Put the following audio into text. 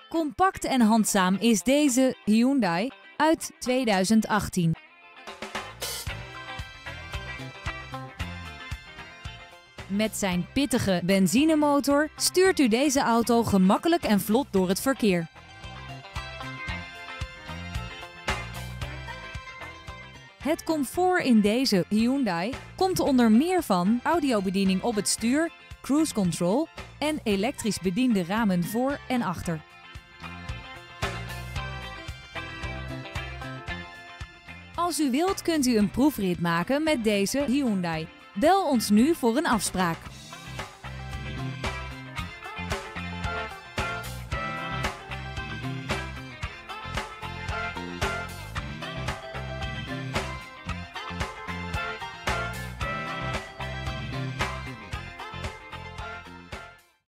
Compact en handzaam is deze Hyundai uit 2018. Met zijn pittige benzinemotor stuurt u deze auto gemakkelijk en vlot door het verkeer. Het comfort in deze Hyundai komt onder meer van audiobediening op het stuur, cruise control en elektrisch bediende ramen voor en achter. Als u wilt kunt u een proefrit maken met deze Hyundai. Bel ons nu voor een afspraak.